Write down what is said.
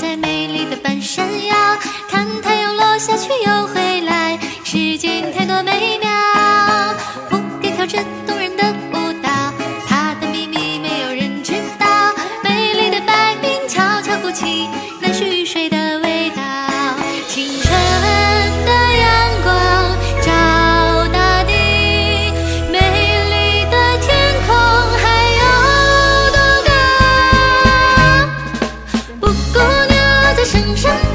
在美丽的半山腰，看太阳落下去又回来，世间太多美妙。蝴蝶跳着动人的舞蹈，它的秘密没有人知道。美丽的白云悄悄鼓起那蓄水的味道，清晨的阳光照大地，美丽的天空还有多高？布谷鸟在山上。